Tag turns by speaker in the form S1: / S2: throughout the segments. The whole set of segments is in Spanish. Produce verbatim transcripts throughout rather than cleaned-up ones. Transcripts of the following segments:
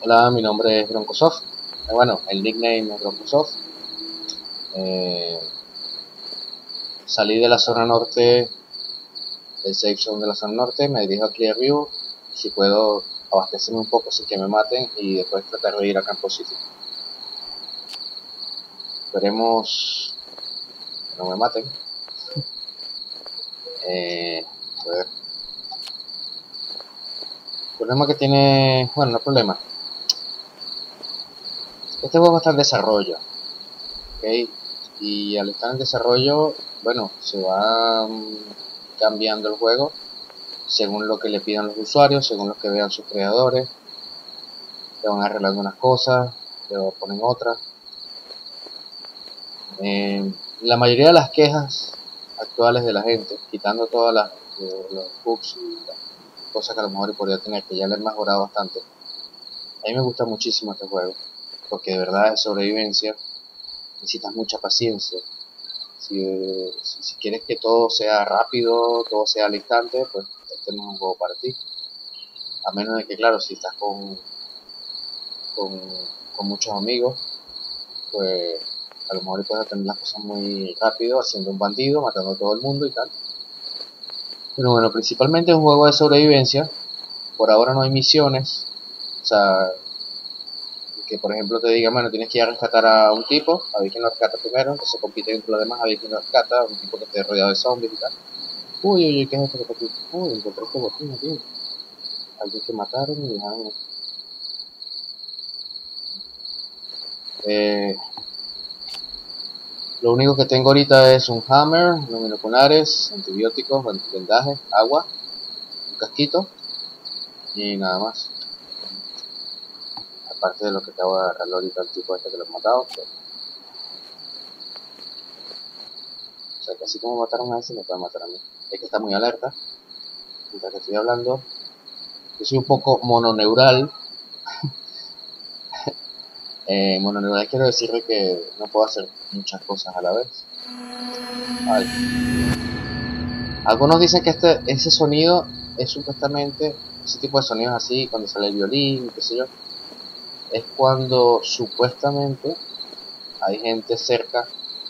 S1: Hola, mi nombre es Broncosoft. Eh, bueno, el nickname es Broncosoft. Eh, salí de la zona norte, del safe zone de la zona norte, me dirijo a Clearview. Si puedo abastecerme un poco sin que me maten y después tratar de ir a Campo City. Esperemos que no me maten. Eh, a ver. El problema que tiene, bueno, no problema. Este juego está en desarrollo, ¿ok? Y al estar en desarrollo, bueno, se va um, cambiando el juego según lo que le pidan los usuarios, según lo que vean sus creadores. Le van arreglando unas cosas, le ponen otras. Eh, la mayoría de las quejas actuales de la gente, quitando todas las los bugs y las cosas que a lo mejor podría tener, que ya le han mejorado bastante. A mí me gusta muchísimo este juego, porque de verdad es sobrevivencia, necesitas mucha paciencia. Si, si, si quieres que todo sea rápido, todo sea al instante, pues este no es un juego para ti. A menos de que, claro, si estás con, con, con muchos amigos, pues a lo mejor puedes tener las cosas muy rápido, haciendo un bandido, matando a todo el mundo y tal. Pero bueno, principalmente es un juego de sobrevivencia. Por ahora no hay misiones. O sea, que por ejemplo te diga, bueno, tienes que ir a rescatar a un tipo, a ver quién lo rescata primero, entonces compite entre los demás, a ver quién lo rescata, un tipo que esté rodeado de zombies y tal. Uy, uy, uy, ¿qué es esto que está aquí? Uy, encontré este botín aquí. Alguien que mataron y dejaron. Eh, lo único que tengo ahorita es un hammer, unos binoculares, antibióticos, vendajes, agua, un casquito y nada más. Aparte de lo que acabo de agarrarlo ahorita el tipo este que lo he matado. Pues. O sea que así como mataron a ese, me pueden matar a mí. Es que está muy alerta. Mientras que estoy hablando, yo soy un poco mononeural. eh, mononeural quiero decirle que no puedo hacer muchas cosas a la vez. Ay. Algunos dicen que este, ese sonido es supuestamente, ese tipo de sonidos así, cuando sale el violín, qué sé yo, es cuando supuestamente hay gente cerca,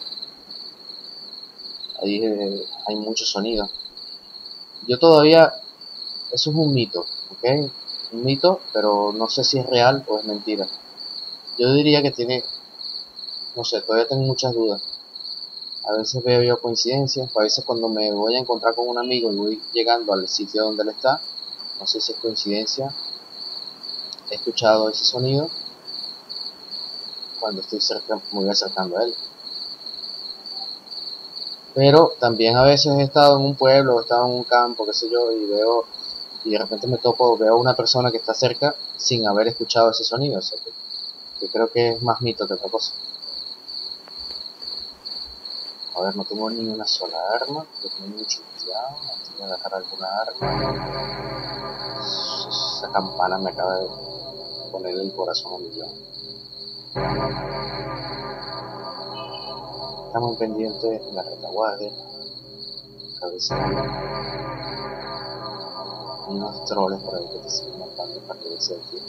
S1: hay, eh, hay mucho sonido. Yo todavía, eso es un mito, ¿ok? Un mito, pero no sé si es real o es mentira. Yo diría que tiene, no sé, todavía tengo muchas dudas. A veces veo yo coincidencias, a veces cuando me voy a encontrar con un amigo y voy llegando al sitio donde él está, no sé si es coincidencia, he escuchado ese sonido cuando estoy cerca, me voy acercando a él. Pero también a veces he estado en un pueblo, he estado en un campo, qué sé yo, y veo, y de repente me topo, veo a una persona que está cerca sin haber escuchado ese sonido. O sea, que, que creo que es más mito que otra cosa. A ver, no tengo ni una sola arma, lo tengo mucho cuidado, antes de agarrar alguna arma. Esa campana me acaba de poner el corazón a un millón. Estamos pendientes en la retaguardia, cabecera. Hay unos troles por ahí que te siguen matando para que se entienda.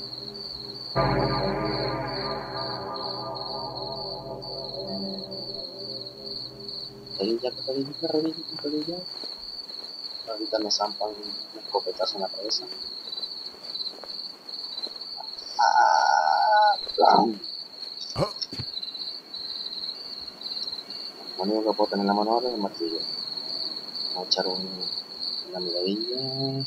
S1: Perilla, perilla, perilla, perilla. Ahorita me zampan un escopetazo en la cabeza. Ah, lo único que puedo tener en la mano ahora es el martillo. Vamos a echar un, una miradilla.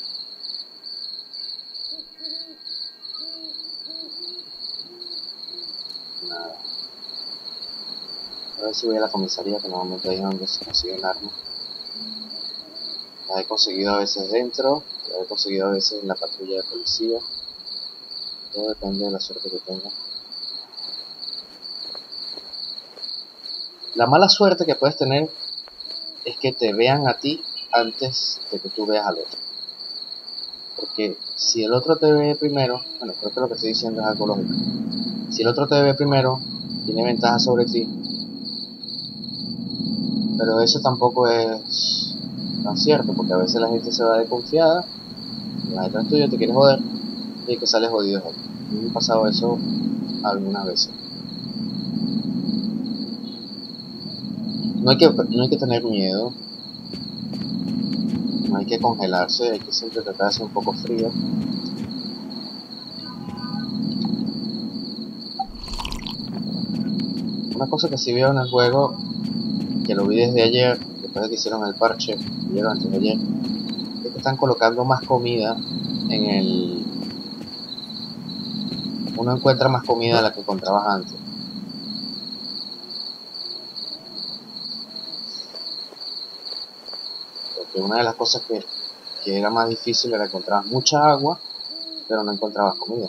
S1: Nada. A ver si voy a la comisaría, que normalmente ahí es donde se consiguen armas. Las he conseguido a veces dentro, las he conseguido a veces en la patrulla de policía. Todo depende de la suerte que tenga. La mala suerte que puedes tener es que te vean a ti antes de que tú veas al otro. Porque si el otro te ve primero, bueno, creo que lo que estoy diciendo es algo lógico. Si el otro te ve primero, tiene ventaja sobre ti. Pero eso tampoco es tan cierto, porque a veces la gente se va desconfiada, la gente no es tuya, te quiere joder, y el que sale jodido es otro. Me ha pasado eso algunas veces. No hay que, no hay que tener miedo, no hay que congelarse, hay que siempre tratar de ser un poco frío. Una cosa que sí veo en el juego, que lo vi desde ayer, después de que hicieron el parche, ayer o antes de ayer, es que están colocando más comida en el... Uno encuentra más comida de la que encontrabas antes. Porque una de las cosas que, que era más difícil era encontrar mucha agua, pero no encontrabas comida.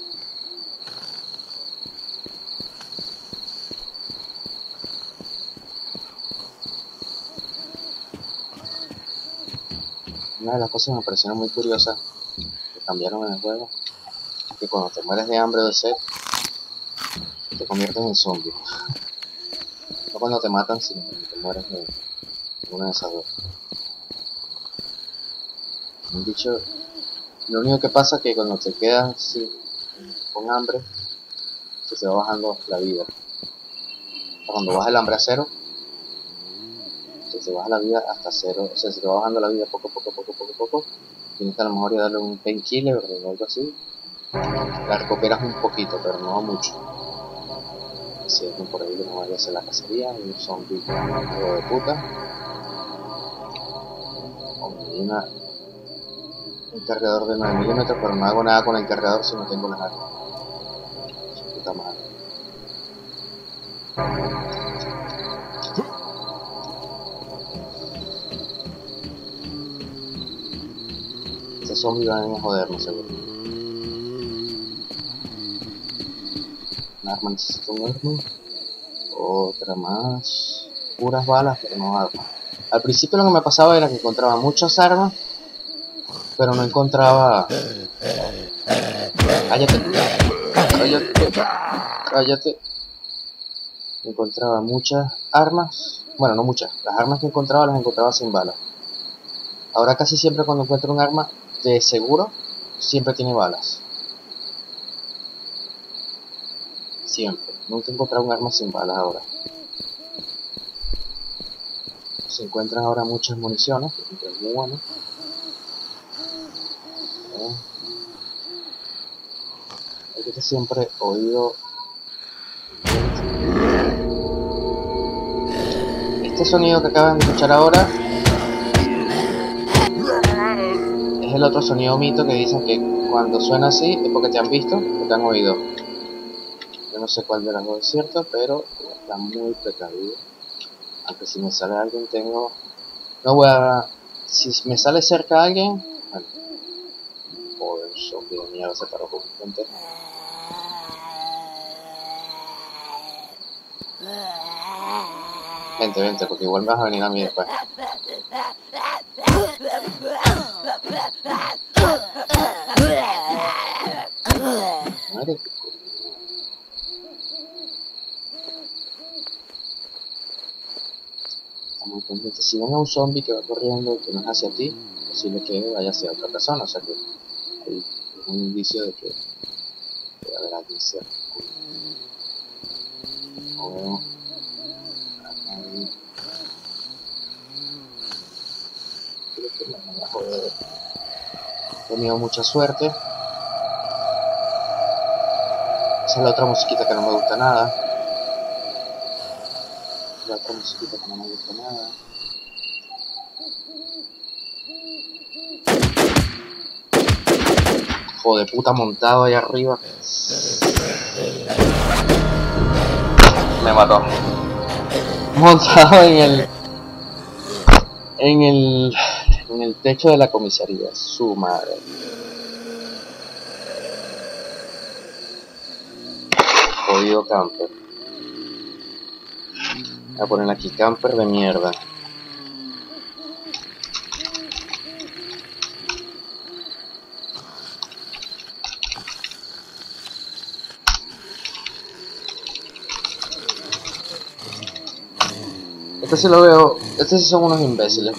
S1: Una de las cosas que me parecieron muy curiosas que cambiaron en el juego es que cuando te mueres de hambre o de sed, te conviertes en zombie. No cuando te matan, sino cuando te mueres de una de esas dos. Me han dicho, lo único que pasa es que cuando te quedas así, con hambre, se te va bajando la vida. Cuando baja el hambre a cero, se te baja la vida hasta cero, o sea, se te va bajando la vida poco, poco, poco, poco, poco. Tienes que a lo mejor ir a darle un painkiller o algo así. La recuperas un poquito, pero no mucho. Si alguien por ahí que no vaya a hacer la cacería, un zombie hijo de puta. O me una, un cargador de nueve milímetros, pero no hago nada con el cargador si no tengo las armas. Su puta madre. Este zombie va a venir a jodernos, seguro. Un arma, necesito un arma. Otra más. Puras balas, pero no armas. Al principio lo que me pasaba era que encontraba muchas armas, pero no encontraba... Cállate, cállate, cállate. Encontraba muchas armas, bueno, no muchas, las armas que encontraba las encontraba sin balas. Ahora casi siempre cuando encuentro un arma, de seguro, siempre tiene balas. Siempre. Nunca he encontrado un arma sin balas ahora. Se encuentran ahora muchas municiones, que es muy bueno. Eh. Hay que siempre oído. Este sonido que acaban de escuchar ahora es el otro sonido mito que dicen que cuando suena así es porque te han visto o te han oído. Yo no sé cuál de las dos es cierto, pero está muy precavido. Aunque si me sale alguien tengo... No voy a... Si me sale cerca alguien... Bueno, joder, zombie de mierda se paró justamente. Vente, vente, porque igual me vas a venir a mí después. Madre. Está muy pendiente. Si ven a un zombie que va corriendo que no es hacia ti, es posible que vaya hacia otra persona. O sea que hay un indicio de que puede haber alguien cerca. O veo ahí. Creo que me van a joder. He tenido mucha suerte. Esa es la otra musiquita que no me gusta nada. La otra musiquita que no me gusta nada. Joder, puta, montado ahí arriba. Me mató. Montado en el... En el... En el techo de la comisaría. Su madre. Jodido camper. Voy a poner aquí camper de mierda. Este sí lo veo. Estos sí son unos imbéciles.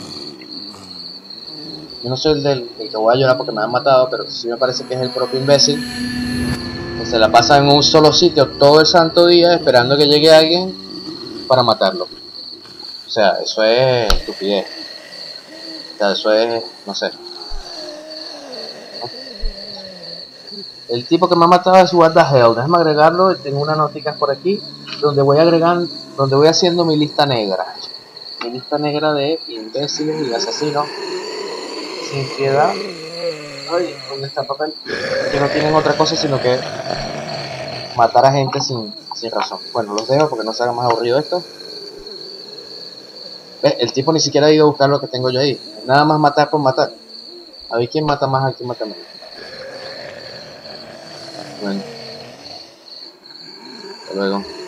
S1: Yo no soy el del el que voy a llorar porque me han matado, pero sí me parece que es el propio imbécil que se la pasa en un solo sitio todo el santo día esperando que llegue alguien para matarlo. O sea, eso es estupidez. O sea, eso es, no sé. El tipo que me ha matado es What the Hell. Déjame agregarlo. Tengo unas noticas por aquí donde voy agregando, donde voy haciendo mi lista negra. Mi lista negra de imbéciles y asesinos sin piedad. Ay, ¿dónde está el papel? Que no tienen otra cosa sino que matar a gente sin, sin razón. Bueno, los dejo porque no se haga más aburrido esto. ¿Ves? El tipo ni siquiera ha ido a buscar lo que tengo yo ahí. Nada más matar por matar. A ver quién mata más, a quién mata menos. Bueno, hasta luego.